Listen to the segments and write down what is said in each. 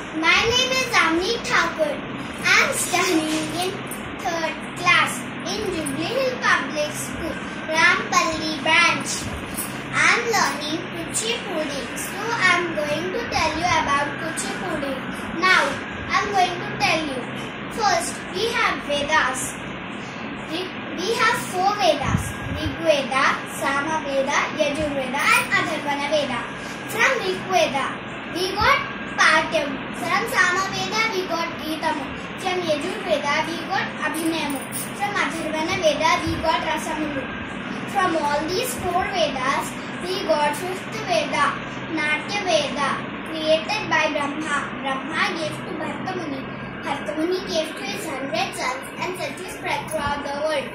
My name is Amni Thakur. I am studying in 3rd class in Jubilee Hill Public School, Rampalli branch. I am learning Kuchipudi. So I am going to tell you about Kuchipudi. Now I am going to tell you. First, we have Vedas. We have 4 Vedas: Rig Veda, Sama Veda, Yajur Veda and Atharvana Veda. From Rig Veda, we got Patyam. From Sama Veda, we got Geetamu. From Yajur Veda, we got Abhinayamu. From Atharvana Veda, we got Rasamulu. From all these 4 Vedas, we got 5th Veda, Natya Veda, created by Brahma. Brahma gave to Bharata Muni. Bharata Muni gave to his 100 sons and set his spread throughout the world.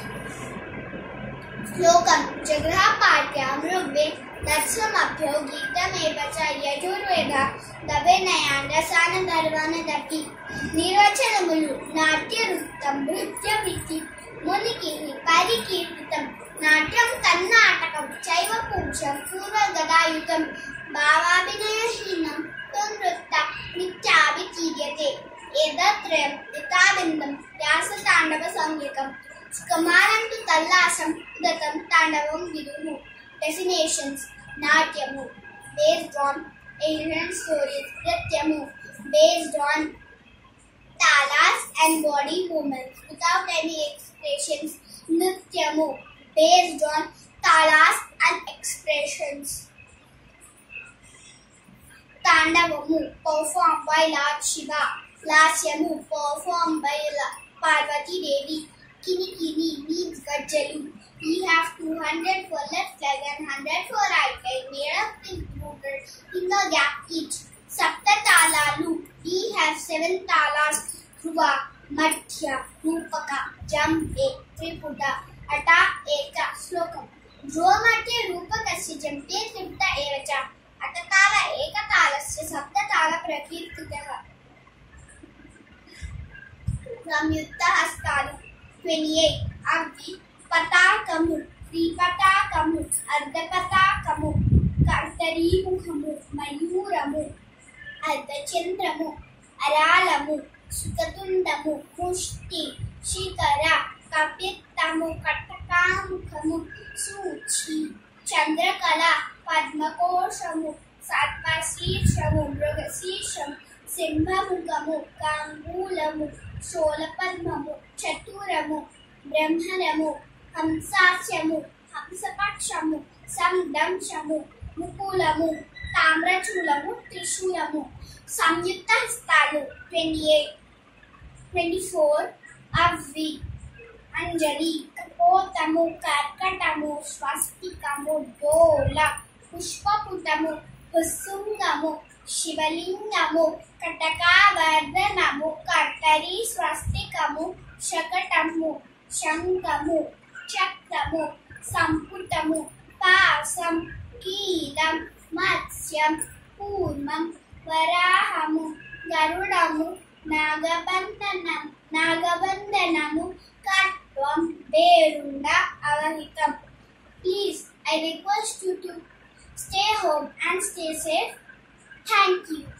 Slokam Jagraha Patyam Rugved Datsvamabhyo Geetam Evacha Yajurveda Davinayam Rasana Dharvana Dati Nirvachanamulu Natya Ruttam Nritya Vritti Munikiri Parikirtitam Natyam Karnatakam Chaiva Purusham Purva Gadayutam Bhavabhinayahinam Tunrutta Nityabhichiyate Edatrayam Ditavindam Vyasa Tandava Samyakam Skamaram to Tallasam Datam Tandavam Vidumu. Definitions: Natyamu, based on ancient stories. Nrityamu, based on talas and body movements without any expressions. Nrityamu, based on talas and expressions. Tandavamu, performed by Lord Shiva. Lasyamu, performed by Parvati Devi. Kini Kini means Gajjalu. We have 200 for left leg and 100 for right leg, made up included in the gap each. Sapta Talalu. We have 7 talas: Dhruva, Madhya, Rupaka, Jambe, Triputa, Ata, Eka, Slokam. Dhruva, Madhya, Rupakasya, Jambe, Triputa, Evacha. Atatala, Ekatalasya, Sapta Tala Prakirtitaha. Samyutta Hastalu. 28. Avvi Patakamu, Tripatakamu, Ardhapatakamu, Kartarimukhamu, Mayuramu, Ardhachandramu, Aralamu, Sukatundamu, Mushti, Shikara, Kapittamu, Katakamukhamu, Suchi, Chandrakala, Padmakoshamu, Satpasishamu, Mrugasishamu, Simbhamukhamu, Kangulamu, Sholapadmamu, Chaturamu, Brahmanamu, Hamsasyamu, Hamsapakshamu, Samdamshamu, Mukulamu, Tamrachulamu, Trishulamu. Samyutta Hastalu. 28. 24. Avvi Anjali, Kapotamu, Karkatamu, Swastikamu, Dola, Pushpaputamu, Pusungamu, Shivalingamu, Katakavardhanamu, Kartari, Swastikamu, Shakatamu, Shankamu, Chakramu, Samputamu, Pasam, Keelam, Matsyam, Purmam, Varahamu, Garudamu, Nagabandhanamu, Katvam, Berunda, Avahitam. Please, I request you to stay home and stay safe. Thank you.